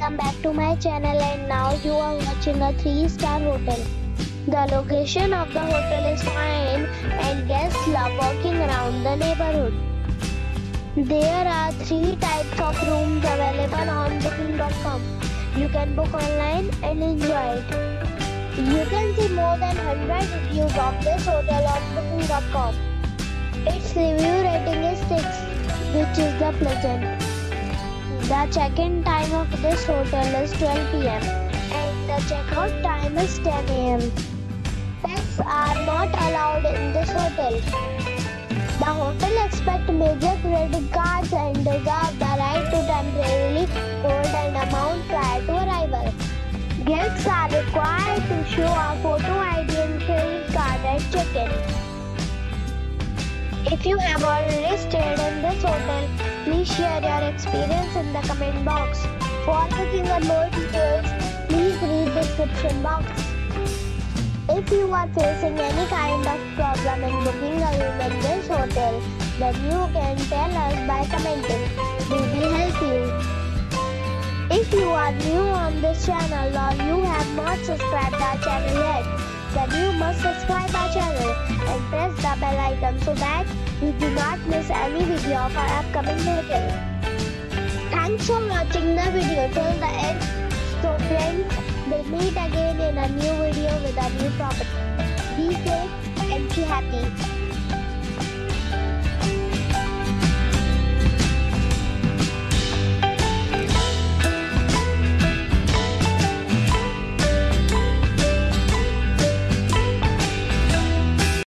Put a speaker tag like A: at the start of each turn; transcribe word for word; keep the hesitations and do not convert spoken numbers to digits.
A: welcome back to my channel, and now you are watching a three star hotel. The location of the hotel is fine and guests love walking around the neighborhood. There are three types of rooms available on booking dot com. You can book online and enjoy it. You can see more than one hundred reviews of this hotel on booking dot com. Its review rating is six, which is the pleasant. The check-in time of this hotel is twelve p m and the check-out time is ten a m Pets are not allowed in this hotel. The hotel accepts major credit cards and reserves the right to temporarily hold an amount prior to arrival. Guests are required to show a photo I D and credit card at check-in. If you have already stayed in this hotel, please share your experience in the comment box. For booking or more details, please read the description box. If you are facing any kind of problem in booking a room in this hotel, then you can tell us by commenting. We will help you. If you are new on this channel or you have not subscribed our channel yet, then you must subscribe our channel and press the bell icon so that you do not miss any video of our upcoming hotel. Thanks for watching the video till the end. So friends, we'll meet again in a new video with a new property. Be safe and be happy.